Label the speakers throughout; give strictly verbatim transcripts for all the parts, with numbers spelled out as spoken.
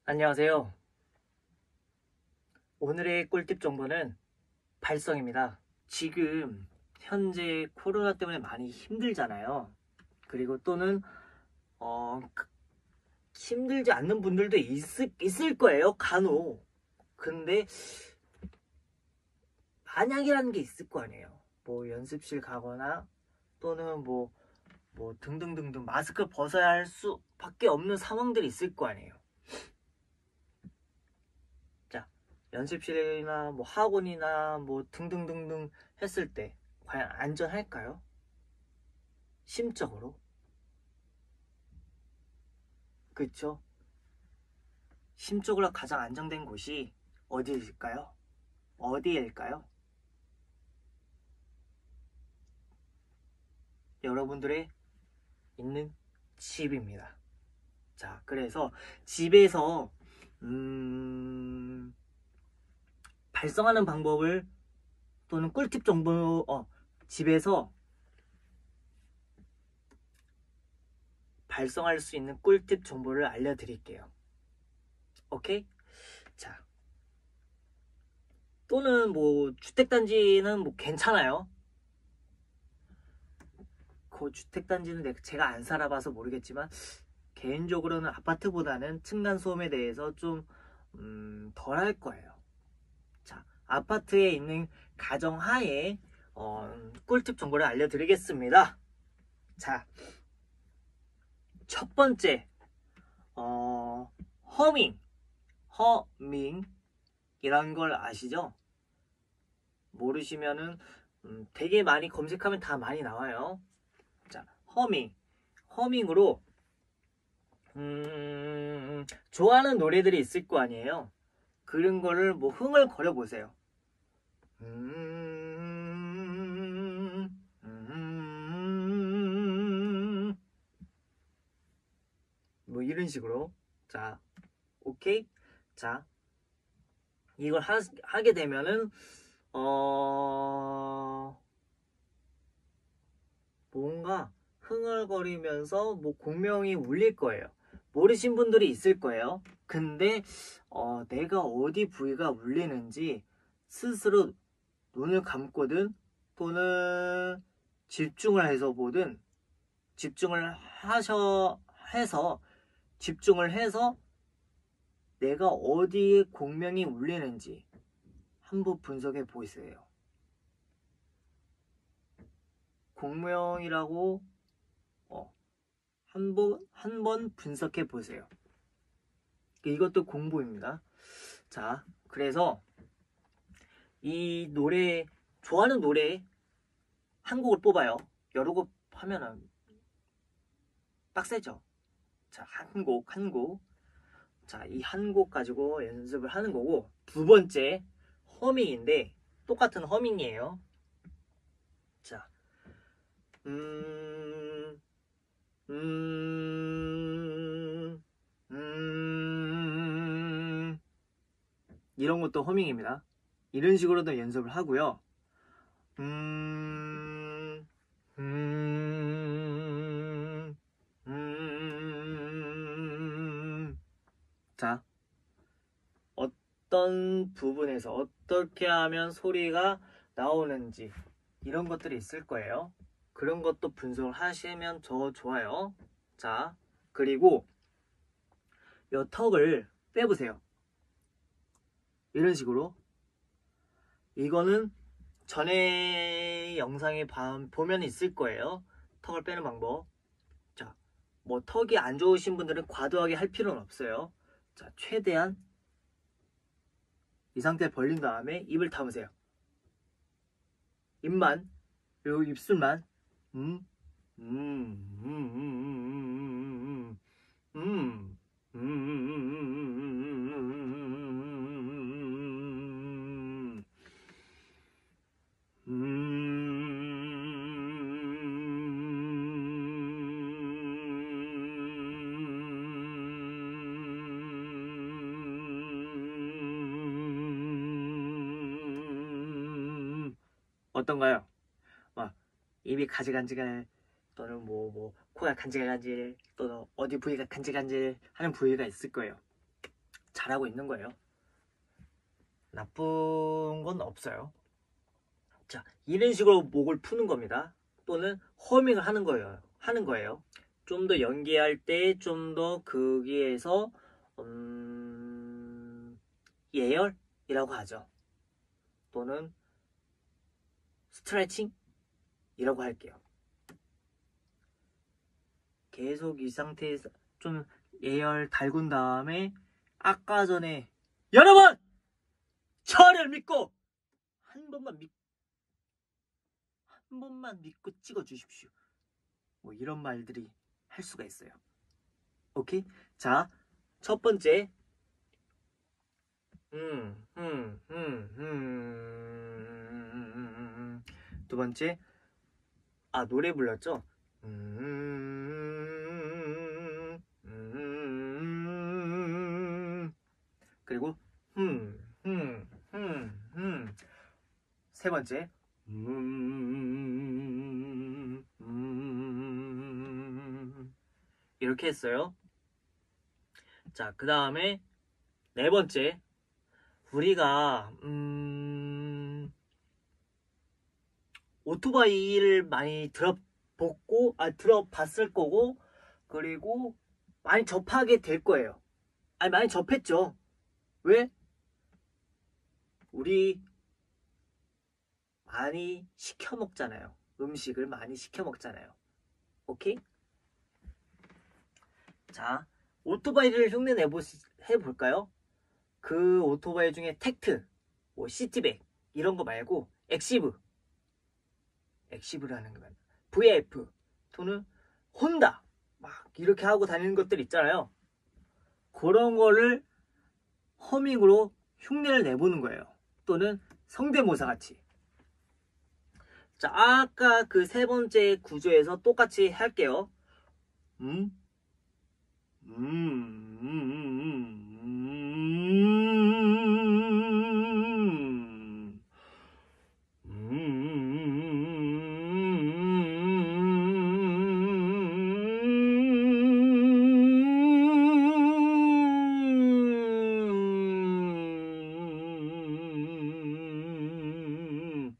Speaker 1: 안녕하세요. 오늘의 꿀팁 정보는 발성입니다. 지금 현재 코로나 때문에 많이 힘들잖아요. 그리고 또는 어, 힘들지 않는 분들도 있을, 있을 거예요. 간혹. 근데 만약이라는 게 있을 거 아니에요. 뭐 연습실 가거나 또는 뭐, 뭐 등등등등 마스크를 벗어야 할 수밖에 없는 상황들이 있을 거 아니에요. 연습실이나 뭐 학원이나 뭐 등등등등 했을 때 과연 안전할까요? 심적으로? 그쵸? 심적으로 가장 안정된 곳이 어디일까요? 어디일까요? 여러분들의 있는 집입니다. 자, 그래서 집에서 음... 발성하는 방법을 또는 꿀팁 정보 어, 집에서 발성할 수 있는 꿀팁 정보를 알려드릴게요. 오케이? 자, 또는 뭐 주택단지는 뭐 괜찮아요. 그 주택단지는 제가 안 살아봐서 모르겠지만 개인적으로는 아파트보다는 층간소음에 대해서 좀 음, 덜 할 거예요. 자, 아파트에 있는 가정하에 어, 꿀팁 정보를 알려드리겠습니다. 자, 첫 번째 어, 허밍 허밍 이런 걸 아시죠? 모르시면은 음, 되게 많이 검색하면 다 많이 나와요. 자, 허밍 허밍으로 음, 좋아하는 노래들이 있을 거 아니에요. 그런 거를 뭐 흥을 거려 보세요. 음, 음, 뭐 이런 식으로. 자, 오케이. 자, 이걸 하, 하게 되면은 어 뭔가 흥얼거리면서 뭐 공명이 울릴 거예요. 모르신 분들이 있을 거예요. 근데 어, 내가 어디 부위가 울리는지 스스로 눈을 감고든 또는 집중을 해서 보든 집중을 하셔 해서 집중을 해서 내가 어디에 공명이 울리는지 한번 분석해 보세요. 공명이라고 어, 한번 한 번 분석해 보세요. 이것도 공부입니다. 자, 그래서 이 노래 좋아하는 노래 한 곡을 뽑아요. 여러 곡 하면은 빡세죠. 자, 한 곡, 한 곡. 자, 이 한 곡 가지고 연습을 하는 거고, 두 번째 허밍인데 똑같은 허밍이에요. 자, 음, 음, 음, 이런 것도 허밍입니다. 이런 식으로도 연습을 하고요. 음, 음, 음. 자, 어떤 부분에서 어떻게 하면 소리가 나오는지 이런 것들이 있을 거예요. 그런 것도 분석을 하시면 더 좋아요. 자, 그리고 이 턱을 빼보세요. 이런 식으로. 이거는 전에 영상에 보면 있을 거예요. 턱을 빼는 방법. 자, 뭐 턱이 안 좋으신 분들은 과도하게 할 필요는 없어요. 자, 최대한 이 상태 벌린 다음에 입을 담으세요. 입만, 그리고 입술만. 음, 음, 음, 음, 음, 음, 음, 음, 음, 음, 음, 음. 어떤가요? 막 입이 가지간지갈 또는 뭐, 뭐 코가 간질간질 또는 어디 부위가 간질간질 하는 부위가 있을 거예요. 잘하고 있는 거예요. 나쁜 건 없어요. 자, 이런 식으로 목을 푸는 겁니다. 또는 허밍을 하는 거예요. 하는 거예요. 좀 더 연기할 때 좀 더 거기에서 음... 예열이라고 하죠. 또는 스트레칭이라고 할게요. 계속 이 상태에서 좀 예열 달군 다음에 아까 전에 여러분! 저를 믿고 한 번만 믿, 한 번만 믿고 찍어 주십시오. 뭐 이런 말들이 할 수가 있어요. 오케이? 자, 첫 번째. 음, 음, 음, 음, 음, 두 번째. 아, 노래 불렀죠? 음, 음, 그리고 음, 음, 음, 음. 세 번째. 음, 음, 이렇게 했어요. 자, 그 다음에 네 번째. 우리가 음, 오토바이를 많이 들어보고 아 들어봤을 거고 그리고 많이 접하게 될 거예요. 아니 많이 접했죠. 왜? 우리 많이 시켜 먹잖아요. 음식을 많이 시켜 먹잖아요. 오케이? 자, 오토바이를 흉내 내보 해볼까요? 그 오토바이 중에 텍트, 뭐 시티백 이런 거 말고 엑시브, 엑시브라는 건 브이에프 또는 혼다 막 이렇게 하고 다니는 것들 있잖아요. 그런 거를 허밍으로 흉내를 내보는 거예요. 또는 성대모사 같이. 자, 아까 그 세 번째 구조에서 똑같이 할게요. 음? 음, 음, 음, 음, 음, 음.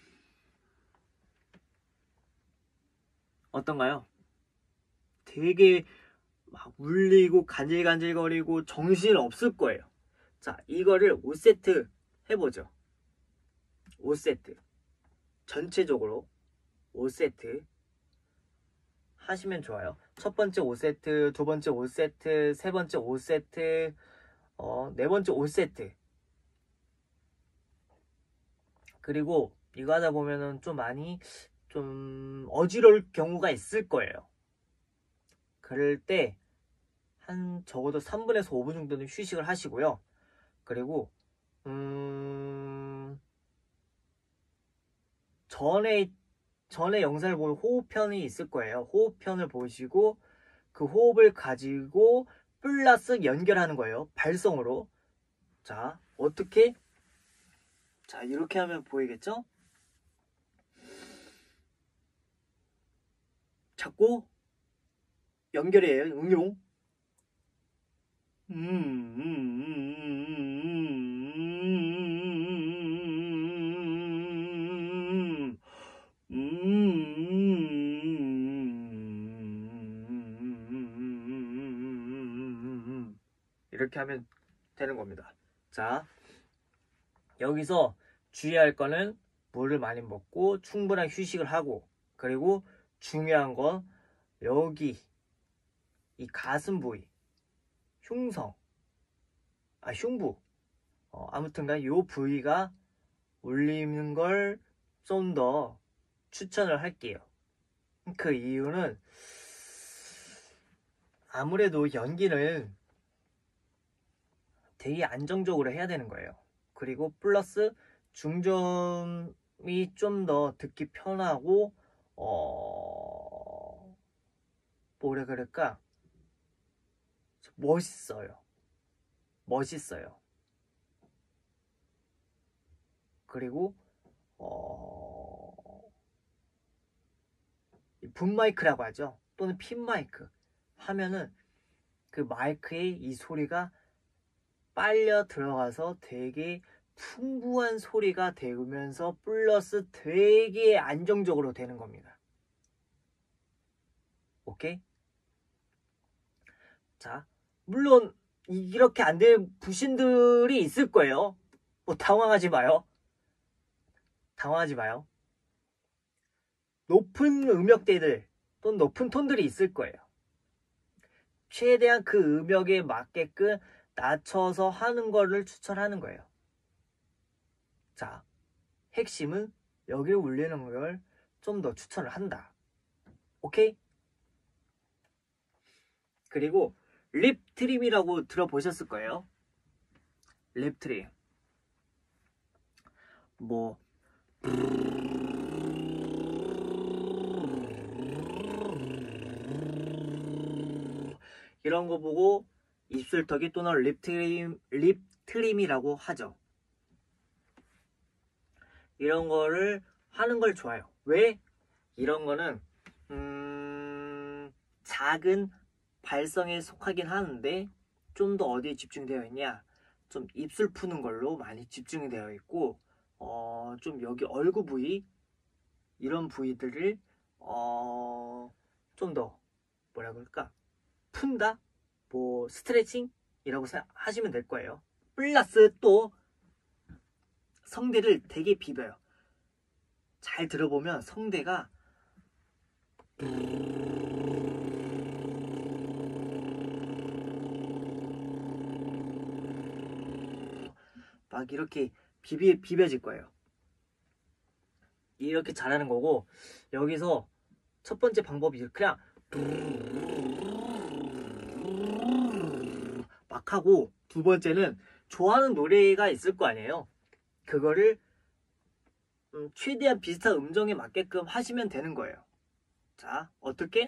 Speaker 1: 어떤가요? 되게 막 울리고 간질간질거리고 정신 없을 거예요. 자, 이거를 오 세트 해보죠. 오 세트. 전체적으로 오 세트 하시면 좋아요. 첫 번째 오 세트, 두 번째 오 세트, 세 번째 오 세트, 어, 네 번째 오 세트. 그리고 이거 하다 보면은 좀 많이 좀 어지러울 경우가 있을 거예요. 그럴 때 한 적어도 삼 분에서 오 분 정도는 휴식을 하시고요. 그리고 음... 전에 전에 영상을 보면 호흡편이 있을 거예요. 호흡편을 보시고 그 호흡을 가지고 플러스 연결하는 거예요. 발성으로. 자, 어떻게? 자, 이렇게 하면 보이겠죠? 자꾸 연결해요. 응용. 음, 음, 음, 음, 음, 음, 이렇게 하면 되는 겁니다. 자, 여기서 주의할 거는 물을 많이 먹고 충분한 휴식을 하고 그리고 중요한 건 여기 이 가슴 부위 흉성 아 흉부 어, 아무튼간 요 부위가 울리는 걸 좀 더 추천을 할게요. 그 이유는 아무래도 연기는 되게 안정적으로 해야 되는 거예요. 그리고 플러스 중점이 좀 더 듣기 편하고 어... 뭐라 그럴까 멋있어요. 멋있어요. 그리고 어... 붐마이크라고 하죠. 또는 핀마이크 하면은 그 마이크의 이 소리가 빨려 들어가서 되게 풍부한 소리가 되면서 플러스 되게 안정적으로 되는 겁니다. 오케이? 자, 물론 이렇게 안 되는 부신들이 있을 거예요. 뭐 당황하지 마요. 당황하지 마요. 높은 음역대들 또는 높은 톤들이 있을 거예요. 최대한 그 음역에 맞게끔 낮춰서 하는 거를 추천하는 거예요. 자, 핵심은 여기를 울리는 걸 좀 더 추천을 한다. 오케이? 그리고 립 트림이라고 들어보셨을 거예요. 립 트림. 뭐 이런 거 보고 입술턱이 또는 립 트림, 립 트림이라고 하죠. 이런 거를 하는 걸 좋아요. 왜? 이런 거는 음, 작은 발성에 속하긴 하는데 좀 더 어디에 집중되어 있냐? 좀 입술 푸는 걸로 많이 집중이 되어 있고 어, 좀 여기 얼굴 부위 이런 부위들을 어, 좀 더 뭐라 그럴까? 푼다? 뭐 스트레칭이라고 하시면 될 거예요. 플러스 또 성대를 되게 비벼요. 잘 들어보면 성대가 막 이렇게 비비, 비벼질 거예요. 이렇게 잘하는 거고 여기서 첫 번째 방법이 그냥 막 하고 두 번째는 좋아하는 노래가 있을 거 아니에요. 그거를 음, 최대한 비슷한 음정에 맞게끔 하시면 되는 거예요. 자, 어떻게?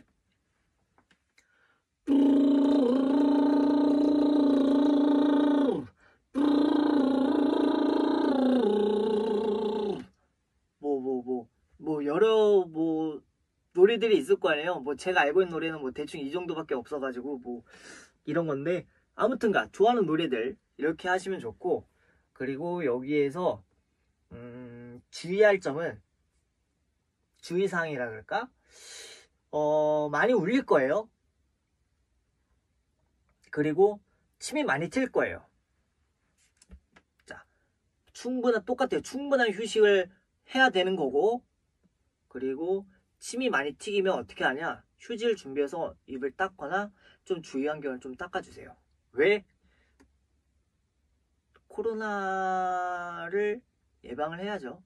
Speaker 1: 뭐 뭐 뭐 뭐 여러 뭐 노래들이 있을 거 아니에요. 뭐 제가 알고 있는 노래는 뭐 대충 이 정도밖에 없어가지고 뭐 이런 건데 아무튼가 좋아하는 노래들 이렇게 하시면 좋고 그리고 여기에서 음, 주의할 점은 주의사항이라 그럴까? 어, 많이 울릴 거예요. 그리고 침이 많이 튈 거예요. 자, 충분한 똑같아요. 충분한 휴식을 해야 되는 거고 그리고 침이 많이 튀기면 어떻게 하냐? 휴지를 준비해서 입을 닦거나 좀 주의 환경을 좀 닦아주세요. 왜? 코로나를 예방을 해야죠.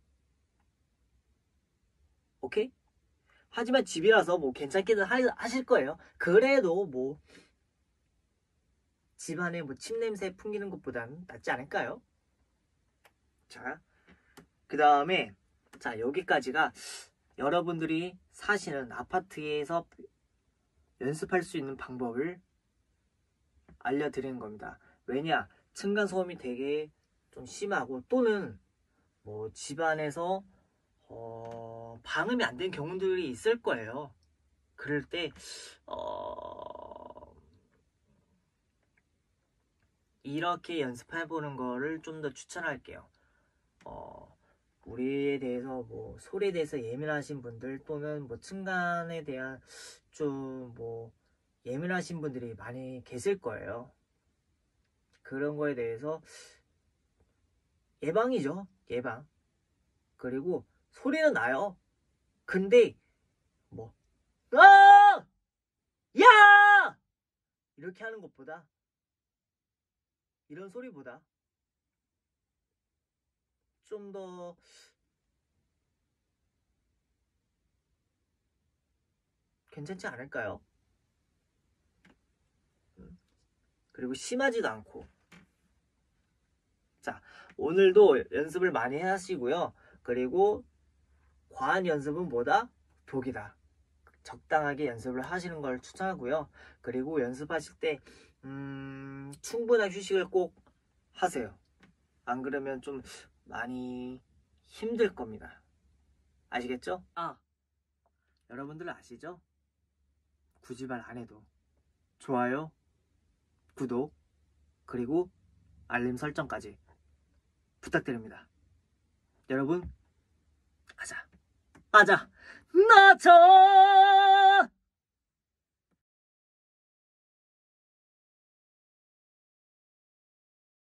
Speaker 1: 오케이? 하지만 집이라서 뭐 괜찮게는 하실 거예요. 그래도 뭐 집안에 뭐 침 냄새 풍기는 것보다는 낫지 않을까요? 자, 그 다음에 자 여기까지가 여러분들이 사시는 아파트에서 연습할 수 있는 방법을 알려드리는 겁니다. 왜냐? 층간소음이 되게 좀 심하고 또는 뭐 집안에서 어, 방음이 안 된 경우들이 있을 거예요. 그럴 때 어, 이렇게 연습해보는 거를 좀 더 추천할게요. 어, 우리에 대해서 뭐 소리에 대해서 예민하신 분들 또는 뭐 층간에 대한 좀 뭐 예민하신 분들이 많이 계실 거예요. 그런 거에 대해서 예방이죠. 예방. 그리고 소리는 나요. 근데 뭐 아! 야! 이렇게 하는 것보다 이런 소리보다 좀 더 괜찮지 않을까요? 그리고 심하지도 않고. 자, 오늘도 연습을 많이 하시고요. 그리고 과한 연습은 뭐다? 독이다. 적당하게 연습을 하시는 걸 추천하고요. 그리고 연습하실 때 음, 충분한 휴식을 꼭 하세요. 안 그러면 좀 많이 힘들 겁니다. 아시겠죠? 아, 여러분들 아시죠? 굳이 말 안 해도 좋아요, 구독, 그리고 알림 설정까지 부탁드립니다. 여러분, 가자. 가자. 나저